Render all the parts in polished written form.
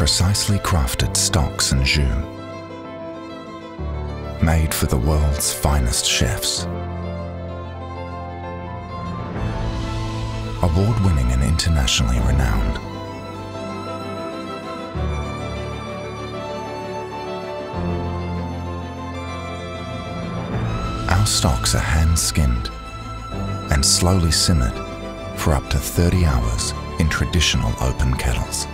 precisely crafted stocks and jus, made for the world's finest chefs. Award-winning and internationally renowned. Our stocks are hand-skinned and slowly simmered for up to 30 hours in traditional open kettles,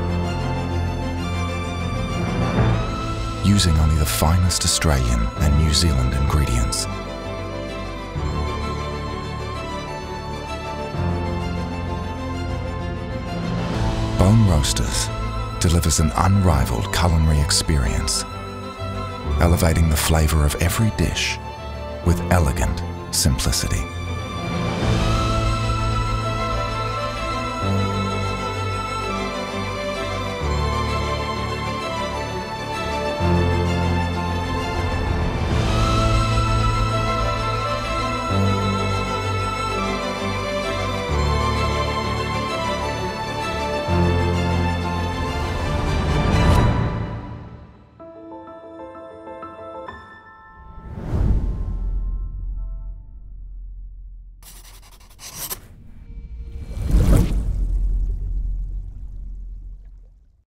using only the finest Australian and New Zealand ingredients. Bone Roasters delivers an unrivaled culinary experience, elevating the flavour of every dish with elegant simplicity.